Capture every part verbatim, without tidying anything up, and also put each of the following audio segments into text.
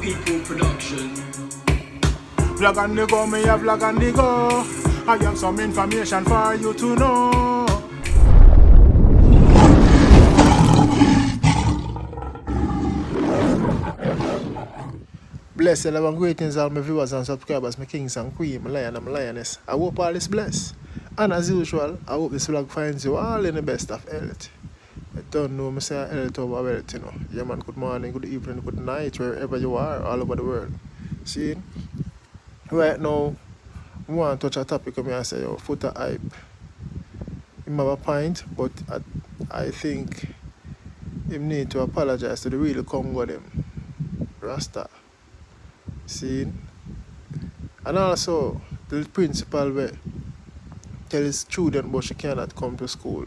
People production. Vlog on the go, me a vlog on the go. I have some information for you to know. Bless you, love and greetings all my viewers and subscribers, my kings and queens, my lion and my lioness. I hope all is blessed. And as usual, I hope this vlog finds you all in the best of health. I don't know, I say health over wealth, you know. Yeah man, good morning, good evening, good night, wherever you are, all over the world. See? Right now, I want to touch a topic and I say, yo, Foota Hype. He have a point, but I, I think he need to apologize to the real Congo them. Rasta. See? And also, the principal way tell his student but she cannot come to school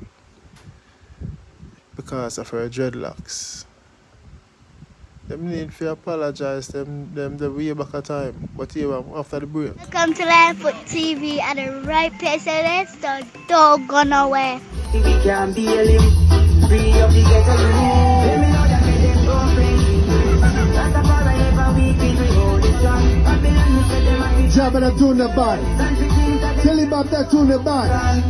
because of her dreadlocks. Them need to apologize them them the way back a time. But here after the break. Welcome to Foota T V at the right place, so let's start. Don't go nowhere. We can be a limb, free of the ghetto room. Let me know that we them go free. That's a far ever we can we hold it strong. Babylon we say them a Jabba that tune the bad. Tilibop that tune the bad.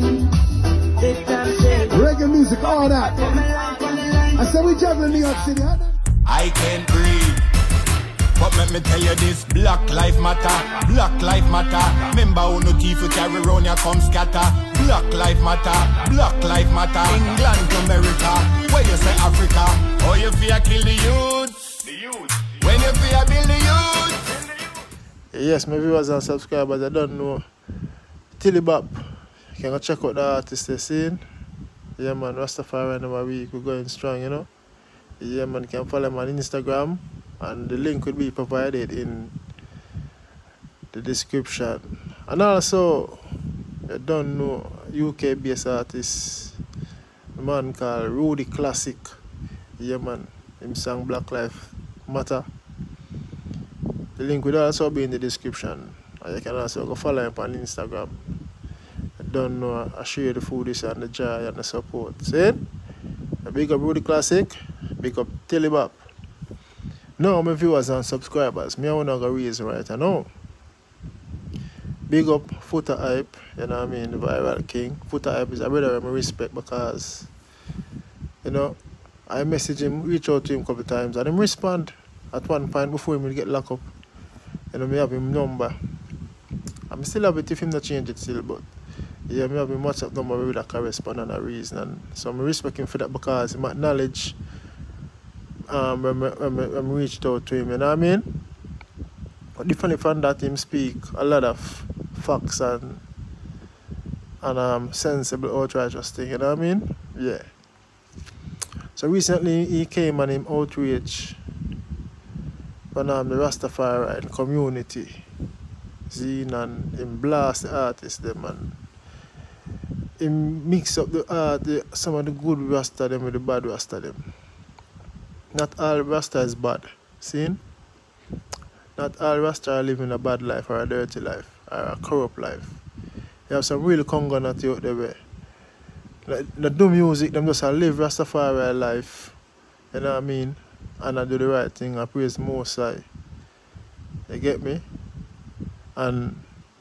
Reggae music, all that. I said we juggle in New York City. I can't breathe. But let me tell you this, Black Life Matter, Black Life Matter. Remember who no teeth you carry round you come scatter. Black Life Matter, Black Life Matter. England to America, where you say Africa. Oh you fear kill the youth, the youth. When you fear build the youth. Yes, my viewers and subscribers, I don't know. Tilibop, you can go check out the artist they seen. Yeah man, Rastafari and my week, we're going strong, you know. Yeah man, you can follow him on Instagram and the link will be provided in the description. And also, I don't know, U K based artist, a man called Rudie Classic. Yeah man, him sang Black Life Matter. The link will also be in the description. And you can also go follow him on Instagram. I don't know, I share the foodies and the joy and the support. See? Big up Rudie Classic, big up Tilibop. Now my viewers and subscribers, me I wanna go raise right now. Big up Foota Hype, you know what I mean, the viral king. Foota Hype is a brother I respect because, you know, I message him, reach out to him a couple of times and him respond at one point before him get locked up. You know, me have him number. I'm still have it if him not change it still, but yeah, me have him WhatsApp number with a correspond and a reason. And so I respect him for that because he acknowledge um when, when, when I reached out to him, you know what I mean? But differently from that him speak a lot of facts and and um sensible outrageous thing, you know what I mean? Yeah. So recently he came and him outrage on um, the Rastafari community. Zine and him blast the artists them and him mix up the art, the, some of the good Rasta them with the bad Rasta them. Not all Rasta is bad. See? Not all Rasta are living a bad life or a dirty life or a corrupt life. You have some real Congo natty out there where like, they do music, them just live Rastafari life. You know what I mean? And I do the right thing, I praise the Most High. You get me? And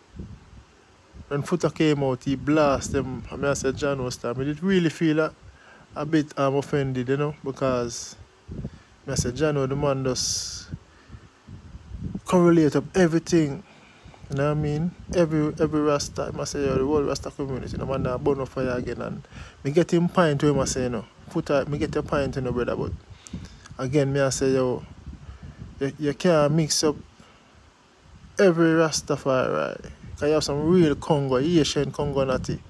when Foota came out, he blasted them. I mean, I said, John was time. I did really feel a, a bit um, offended, you know, because I said, John, the man just correlate up everything. You know what I mean? Every every Rasta, I say, yo, the whole Rasta community, the man that burn up fire again. And I get him pint to him, I say, you know, Foota, I get a pint, you know, brother, but again, me I say, yo, you, you can't mix up every Rastafari. Because you have some real Congo, Asian Congo natty,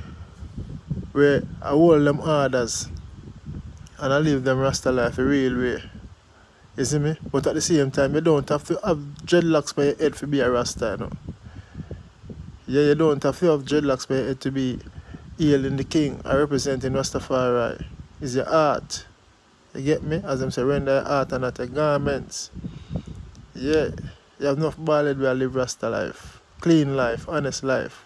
where I hold them orders and I live them Rasta life a real way. You see me? But at the same time, you don't have to have dreadlocks by your head to be a Rasta, you know. Yeah, you don't have to have dreadlocks by your head to be hailing the king or representing Rastafari. It's your art. You get me? As them say, render your art and not your garments. Yeah. You have enough ballad where I live Rasta life. Clean life, honest life.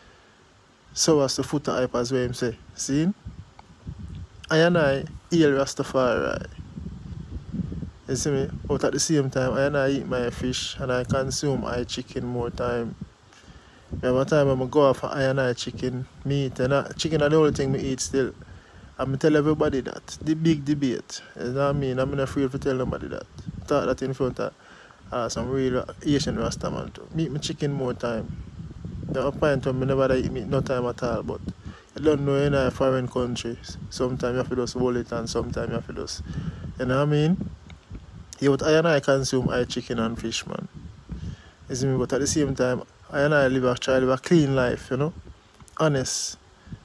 So as the Foota Hype as well him say. See? I and I hail Rastafari. You see me? But at the same time, I and I eat my fish and I consume I chicken more time. Every time I'm go off I and I chicken meat, and I, chicken are the only thing I eat still. I'm tell everybody that. The big debate. You know what I mean? I'm not afraid to tell nobody that. Talk that in front of uh, some real Asian Rasta man too. Meat my chicken more time. There are point when I never eat meat no time at all, but I don't know in a foreign country. Sometimes you have to just hold it and sometimes you have to just, you know what I mean? Yeah, but I and I consume I chicken and fish, man. You see me? But at the same time, I and I live a try live a clean life, you know? Honest.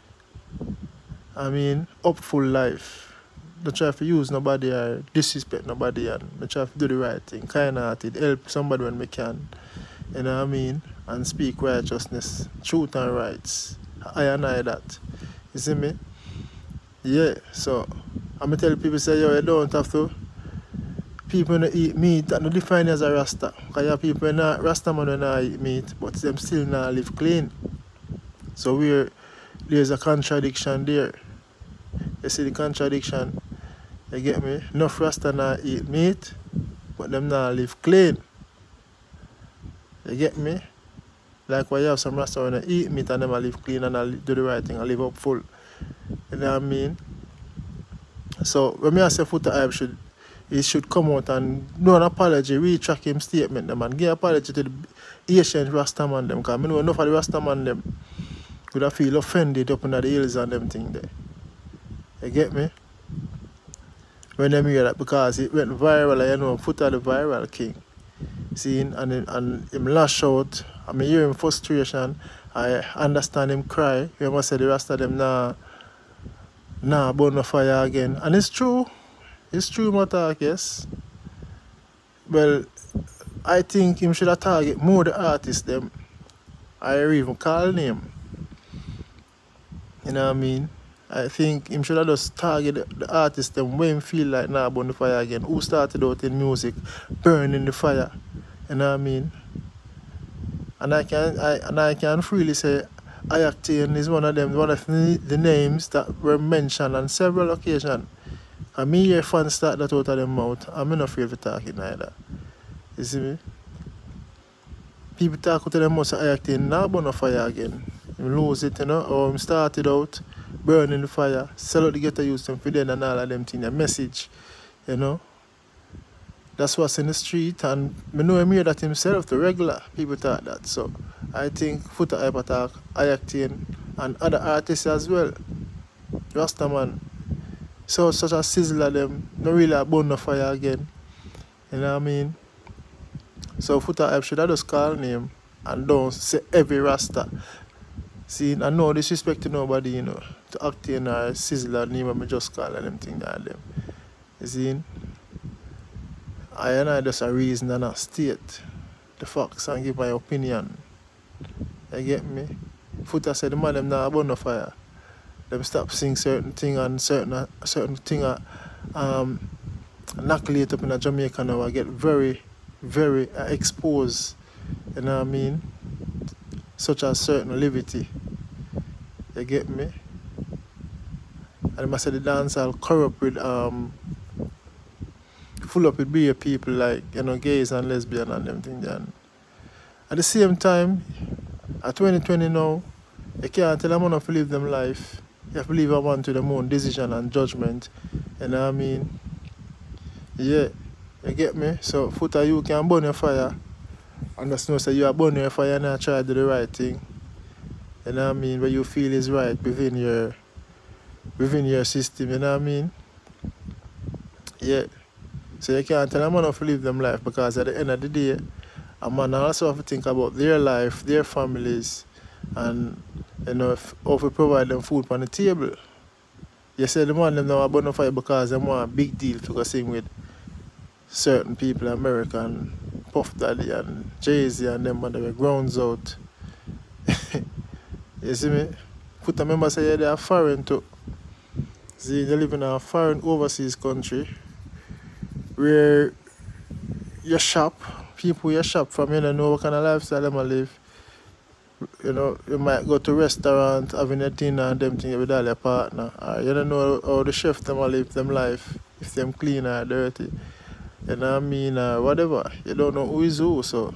I mean, upful life. Don't try to use nobody or disrespect nobody, and I try to do the right thing, kind-hearted, help somebody when we can. You know what I mean? And speak righteousness, truth and rights. I and I that. You see me? Yeah, so I'm gonna tell people say, yo, you don't have to. People don't eat meat that don't define you as a Rasta. Because you have people who not Rasta man who not eat meat, but them still not live clean. So we're there's a contradiction there. You see the contradiction? You get me? Enough Rasta not eat meat, but them not live clean. You get me? Like why you have some Rasta when they eat meat and them live clean and I do the right thing and live up full. You know what I mean? So when I say Foota Hype should he should come out and do an apology, retract him statement them and give apology to the Asian Rasta man them, because I know enough of the Rasta man them would have feel offended up in the hills and them thing there. You get me? When them hear that, because it went viral, you know, Foota the viral king. See, and and him lash out, I mean hear him frustration, I understand him cry. You must say the rest of them nah nah burn the fire again. And it's true. It's true matter, yes. Well, I think him should have target more the artists them. I even call name. You know what I mean? I think him should have just target the, the artists them when him feel like nah burn the fire again. Who started out in music, burning the fire. You know what I mean? And I can I and I can freely say Headteacher is one of them, one of the, the names that were mentioned on several occasions. And me hear fans start that out of their mouth, I'm not afraid to talk it neither. You see me? People talk out of their mouth say Headteacher now burn the fire again. Him lose it, you know, or him started out burning the fire, sell out the ghetto youth them for them and all of them things, a message, you know. That's what's in the street, and I know him hear that himself, the regular people talk that. So I think Foota Hype attack, Headteacher and other artists as well. Rasta man. So such a sizzle of them, not really burn the fire again. You know what I mean? So Foota Hype should have just call name and don't say every Rasta. See, I know disrespect to nobody, you know, to Headteacher or sizzle or name and just call and them thing that them. You see? I and I just a reason and a state the facts and give my opinion. You get me? Foota said the man them not burn the fire. Them stop saying certain thing and certain certain thing uh, um knuckleate up in a Jamaica now I get very, very uh, exposed. You know what I mean? Such as certain liberty. You get me? And I say the dance all corrupt with um full up with beer people like, you know, gays and lesbians and them things. And at the same time, at twenty twenty now, you can't tell a man to live them life. You have to leave a man to their own decision and judgment. You know what I mean? Yeah, you get me? So, Foota, you can burn your fire. And just know say you are burning your fire and I try to do the right thing. You know what I mean? Where you feel is right within your within your system, you know what I mean? Yeah. So you can't tell a man to live them life, because at the end of the day, a man also have to think about their life, their families, and you know, if, how to provide them food on the table. You say the man them now burn the fire because they want a big deal to go sing with certain people in America, and Puff Daddy and Jay-Z and them when they were grounds out. You see me? Foota members say yeah, they are foreign too. See, they live in a foreign overseas country where you shop, people you shop from, you don't know what kind of lifestyle they live. You know, you might go to restaurant, having a dinner and them things with all your partner. Or you don't know how the chef them live them life, if them clean or dirty. You know what I mean? Or whatever. You don't know who is who, so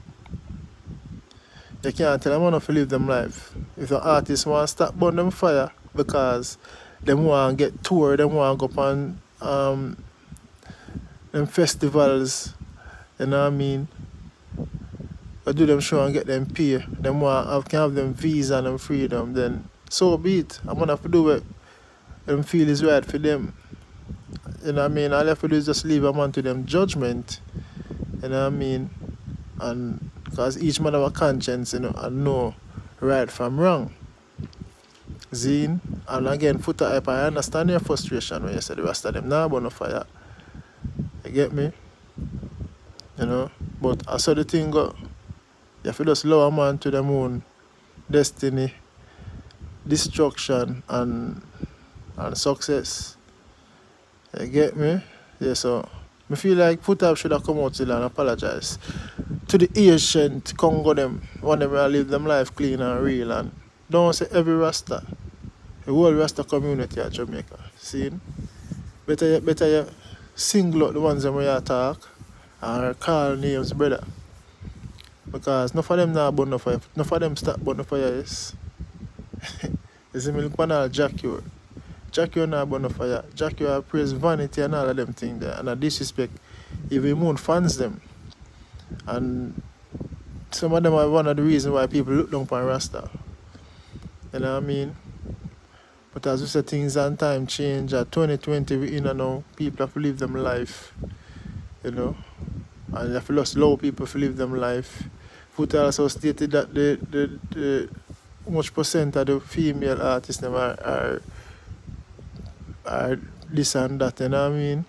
you can't tell them enough to live them life. If the artist want to start burn them fire because them want to get tour, them want to go on um, them festivals, you know what I mean? Or do them show and get them pay, them want to have, can have them visa and them freedom, then so be it. I'm going to have to do what them feel is right for them. You know what I mean? All I have to do is just leave them on to them judgment, you know what I mean? And because each man have a conscience, you know, and know right from wrong. Zine, and again, Foota Hype, I understand your frustration when you say the rest of them now burn a fire. You get me? You know? But I saw the thing go. You have to just allow a man to them own destiny, destruction, and and success. You get me? Yeah, so I feel like Foota Hype should have come out still and apologize to the ancient Congo them, want them to live them life clean and real, and don't say every Rasta, the whole Rasta community at Jamaica. See? Better you, better you single out the ones that you talk and call names, brother. Because none of them now burn no fire, none of them start burn no fire, yes. You see me look on all Jack you. Jack you now burn no fire. Jack you praise vanity and all of them things there, and I disrespect even moon fans them. And some of them are one of the reasons why people look down upon Rasta. You know what I mean? But as we say, things and time change. At twenty twenty, we in and now, people have to live them life. You know? And you have to just allow people to live them life. Foota also stated that the, the, the much percent of the female artists them are, are, are this and that, you know what I mean?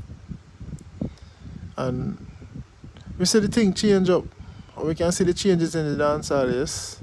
And we see the thing change up. We can see the changes in the dancehall, yes.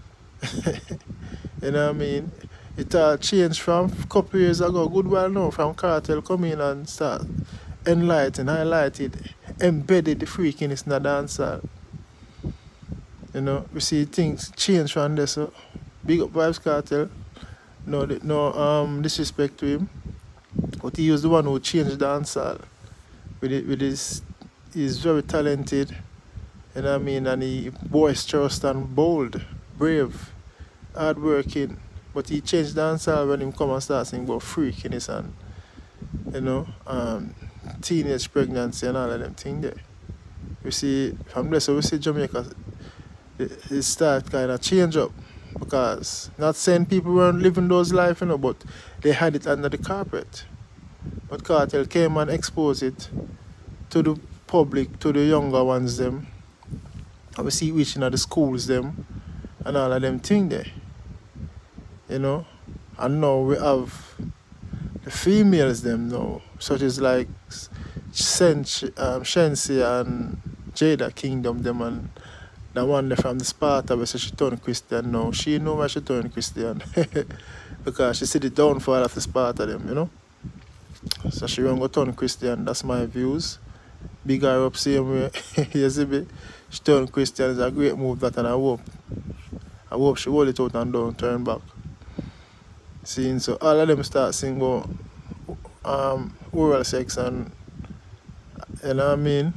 You know what I mean? It all changed from a couple years ago, good while now, from Cartel come in and start enlightened, highlighted, embedded the freakiness in the dancehall. You know, we see things change from there, so big up Vibes Cartel. No, no um, disrespect to him. But he was the one who changed dancehall with it, with his. He's very talented, you know what I mean, and he boisterous and bold, brave, hardworking. But he changed dancehall when he come and start singing about freakiness and, you know, um, teenage pregnancy and all of them things there. We see, from there, so we see Jamaica, it start kind of change up. Because, not saying people weren't living those lives, you know, but they had it under the carpet. But Cartel came and exposed it to the public, to the younger ones them, and we see it reaching at the schools them and all of them thing there, you know. And now we have the females them now, such as like Sench, um, Shensi and Jada Kingdom them, and the one there from the Sparta where she turned Christian now. She know why she turned Christian because she see the downfall of the Sparta them, you know. So she won't go turn Christian. That's my views. Big her up same way. You see me? She turned Christian is a great move that, and I hope I hope she hold it out and don't turn back. Seeing so all of them start singing about um oral sex and, you know what I mean?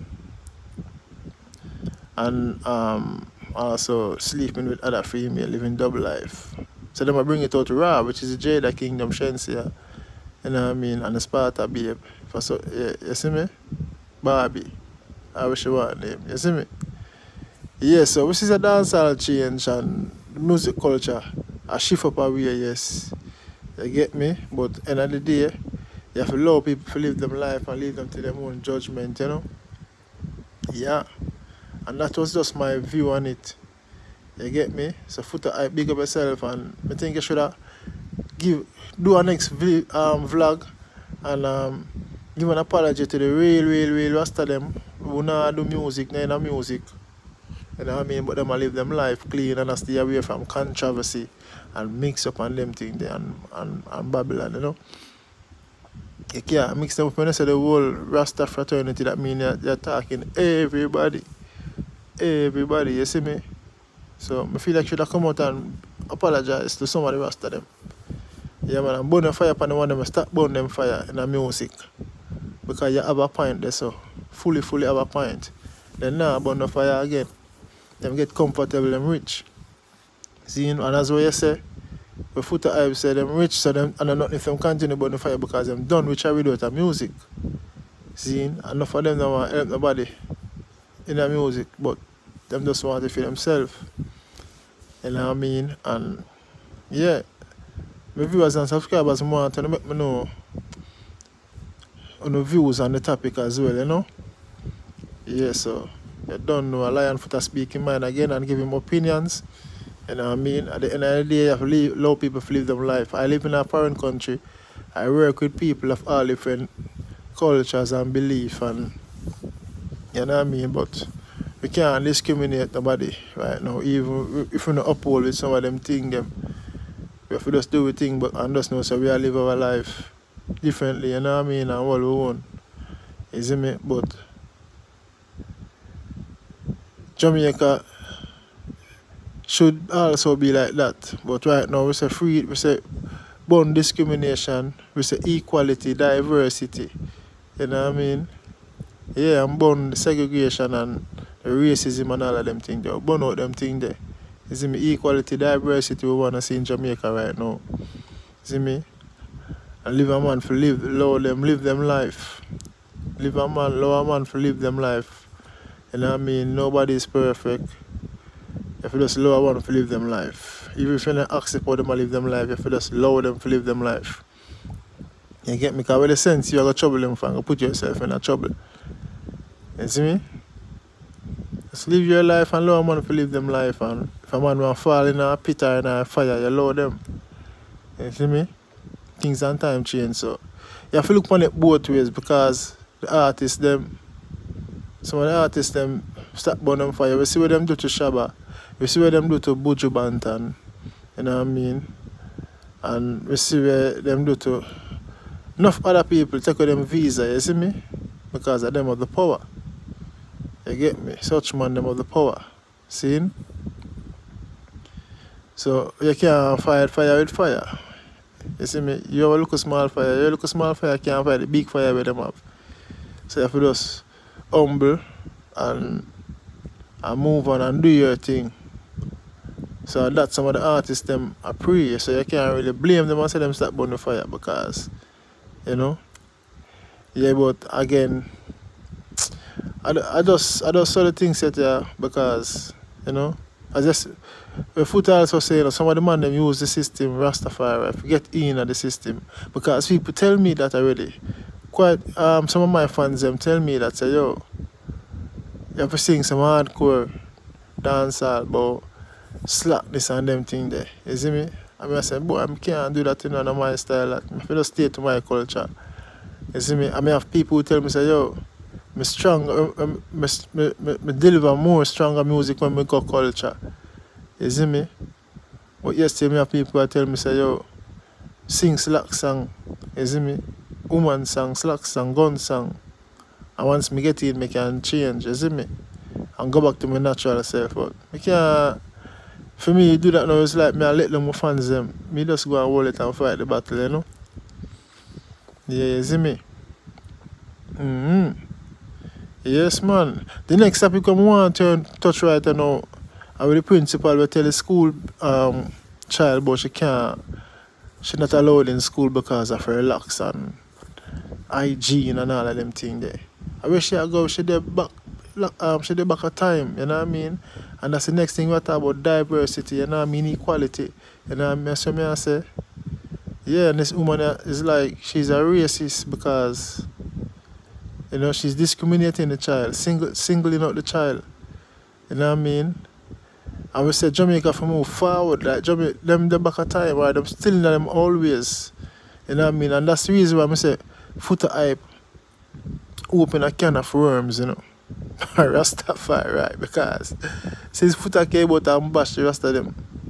And um also sleeping with other female, living double life. So them I bring it out to Ra, which is the Jada Kingdom Shensia. You know what I mean? And the Sparta babe. For so yeah, you see me? Barbie. I wish you want name. You see me? Yeah, so this is a dancehall change and the music culture. A shift up a way, yes. You get me? But at the end of the day, you have to allow people to live them life and leave them to their own judgment, you know? Yeah. And that was just my view on it. You get me? So Foota Hype, big up yourself, and I think you should have give do a next um, vlog and um, give an apology to the real, real, real Rasta them who not do music, not in music. You know what I mean? But them live them life clean and stay away from controversy and mix up on them things there and, and, and Babylon, you know? You can't mix them up when I say the whole Rasta fraternity, that means you're, you're talking everybody. Everybody, you see me? So I feel like I should have come out and apologize to some of the rest of them. Yeah man, I'm burning fire upon the one of them, start burning them fire in the music. Because you have a point there, so fully, fully have a point. Then now burn the fire again. Them get comfortable, them rich. See, and as what you say, the Foota Hype say them rich, so them and not if them continue burn the fire because them done which I read out of music. See, enough of them don't want to help nobody in the music, but them just want it for themselves. You know what I mean? And yeah, my viewers and subscribers want to make me know on the views on the topic as well, you know? Yeah, so you don't know a lion Foota speak in mind again and give him opinions. You know what I mean? At the end of the day, you have to leave, allow people to live their life. I live in a foreign country. I work with people of all different cultures and beliefs, and you know what I mean? But we can't discriminate nobody right now. Even if we don't uphold with some of them things, them, we have to just do the thing, but and just know so we all live our life differently, you know what I mean? And what we want. You see me? But Jamaica should also be like that. But right now we say free, we say born discrimination, we say equality, diversity. You know what I mean? Yeah, I'm born segregation and racism and all of them things there. Burn out them things there. You see me? Equality, diversity we want to see in Jamaica right now. You see me? And live a man for live, allow them live them life. Live a man, allow a man for live them life. You know what I mean? Nobody is perfect. If you just allow a man to live them life. Even if you don't accept how them to live them life, if you just allow them to live them life. You get me? Because with the sense you are going to trouble them for and put yourself in a trouble. You see me? Just live your life and allow a man to live them life. And if a man want to fall in a pit or in a fire, you allow them. You see me? Things and time change. So you have to look on it both ways because the artists, them, some of the artists, them start burning fire. We see what them do to Shabba. We see what them do to Buju Banton. You know what I mean? And we see what them do to enough other people take with them visa, you see me? Because of them of the power. You get me? Such man them of the power. See? So you can't fight fire with fire. You see me? You have a little small fire. You look a small fire, you can't fight the big fire with them up. So you have to just humble and, and move on and do your thing. So that's some of the artists them are pray. So you can't really blame them and say them start burning the fire because, you know. Yeah, but again, I, I just I just saw the thing set here because, you know, I just the Foota also say, you know, some of the man them use the system Rastafari to get in at the system because people tell me that already. Quite um some of my fans them tell me that say, yo, you have to sing some hardcore dancehall about slackness and them thing there. You see me? I mean I say, boy, I can't do that, you know, on my style. I have to just stay to my culture. You see me? I mean I have people who tell me say, yo, me strong uh, me, me, me, me deliver more stronger music when me go culture. You see me? But yesterday me have people who tell me say, yo, sing slack song. You see me? Woman song, slack song, gun song. And once me get in, me can change, you see me? And go back to my natural self. But me can't, for me, you do that now, it's like me I let them fans them. Me just go and hold it and fight the battle, you know? Yeah, you see me? Mm-hmm. Yes, man. The next topic I want to touch right now, I will the principal will tell the school um, child, but she can't, she's not allowed in school because of her locks and hygiene and all of them things there. I wish she go, she did back, um, she did back a time, you know what I mean? And that's the next thing we talk about diversity, you know what I mean? Equality, you know what I mean? So me I say, yeah, and this woman is like, she's a racist because, you know, she's discriminating the child, single, singling out the child, you know what I mean? And we say Jamaica for move forward, like Jamaica, them the back a time, right? I'm still in them always, you know what I mean? And that's the reason why I say Foota Hype open a can of worms, you know. Rastafari, right? Because since Foota came out and bash the rest of them,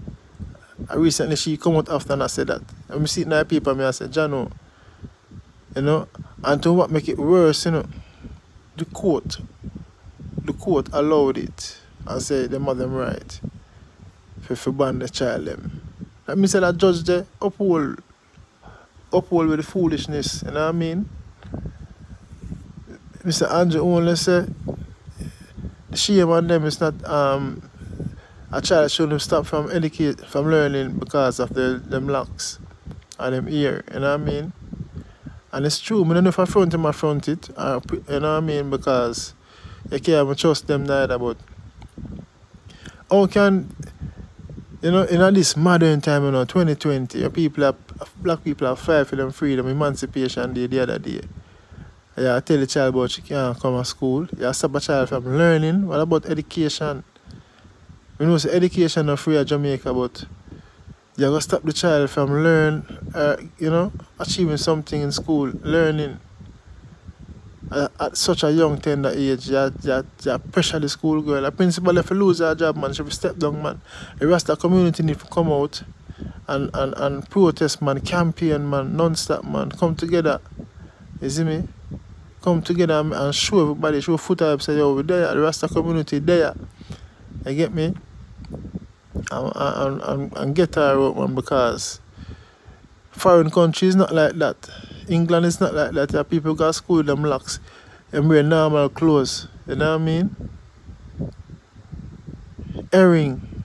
I recently she come out after and I said that. And I see it in the paper and I said, Jano, you know, and to what make it worse, you know, the court, the court allowed it and said them are them right for, for ban the child them. That means that the judge there uphold, uphold with the foolishness, you know what I mean? Mister Andrew only say the shame on them is not um a child shouldn't stop from educate from learning because of the them locks and them ear, you know what I mean? And it's true, I don't know if I front him or front it, or, you know what I mean, because you can't even trust them neither, but how can, you know, in this modern time, you know, twenty twenty, your people are, black people are fighting for them freedom, emancipation day the other day. You tell the child about she can't come to school, you stop a child from learning. What about education? We know say education is free in Jamaica, but you gotta stop the child from learn, uh, you know, achieving something in school, learning. Uh, at such a young, tender age, you, you, you pressure the school girl. The principal, if you lose her job, man, she will step down, man. The rest of the community need to come out and, and, and protest, man, campaign, man, non-stop, man. Come together. You see me? Come together and, and show everybody, show Foota Hype, say, yo, we're there, the rest of the community there. You get me? And, and, and, and get her out, man, because foreign countries not like that. England is not like that. Yeah, people got school them locks and wear normal clothes. You know what I mean? Earring.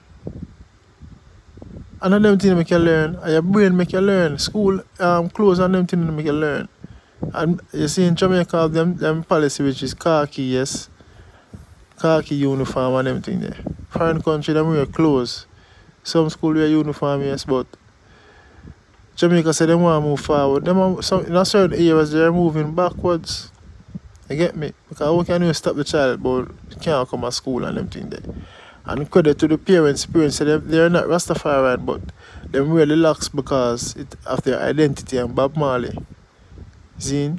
And of them things make you learn. And your brain make you learn. School um clothes and them things make you learn. And you see in Jamaica them them policy which is khaki, yes. Khaki uniform and them things there. Foreign country them wear clothes. Some school wear uniform, yes, but Jamaica said they want to move forward. Them are, some, in a certain areas they're moving backwards. You get me? Because how can you stop the child but you can't come to school and them things there? And credit to the parents, parents say they, they're not Rastafarian, but they really locks because it, of their identity and Bob Marley. See?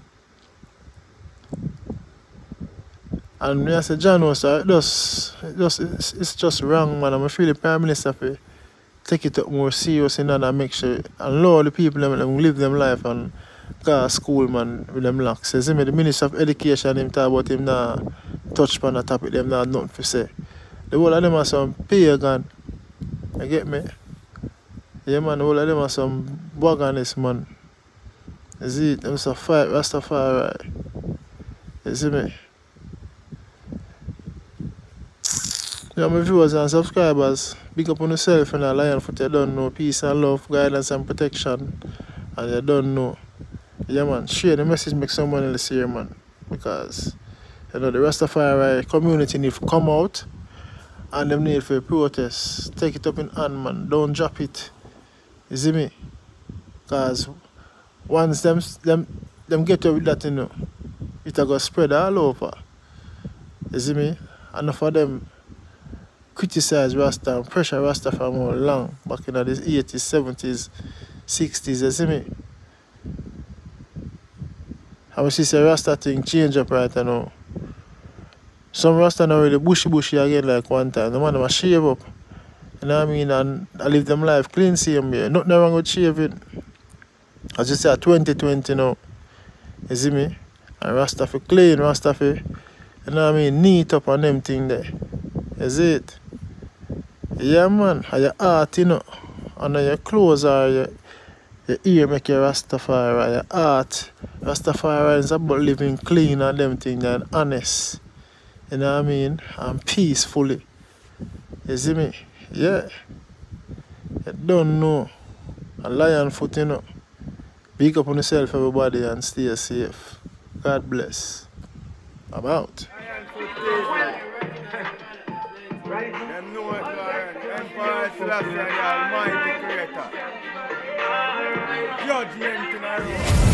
And when I say John was it just, it just it's, it's just wrong, man. I'm feel the Prime Minister for take it up more serious and and make sure and allow the people them, them live them life and go to school, man, with them locks. So, see me, the Minister of Education him talk about him now touch upon the topic, them not nothing to say. The whole of them are some pagan. You get me? Yeah, man, the whole of them are some wagonists, man. You see it? Them so fight Rastafari. You see me? Yeah, my viewers and subscribers, big up on yourself and a lion foot, you don't know. Peace and love, guidance and protection. And you don't know. Yeah, man, share the message, make someone else here, man. Because, you know, the Rastafari community need to come out and them need for protest. Take it up in hand, man. Don't drop it. You see me? Because once them, them, them get away with that, you know, it'll go spread all over. You see me? And for them, criticize Rasta and pressure Rasta from how long back in the eighties, seventies, sixties, you see me? I will see the Rasta thing change up right now. Some Rasta now really bushy bushy again like one time. The man them shave up. You know what I mean? And I live them life clean same way. Nothing wrong with shaving. As you say twenty twenty now. You see me? And Rasta for clean, Rasta for, you know what I mean, neat up on them thing there. You see it? Yeah, man, and your art, you know, and your clothes are your, your ear make your Rastafari, your art. Rastafari is about living clean and them things and honest. You know what I mean? And peacefully. You see me? Yeah. You don't know. A lion foot, you know. Big up on yourself, everybody, and stay safe. God bless. I'm out. Them know it, man. Empire Selassie, the Almighty Creator. Judgment in our room.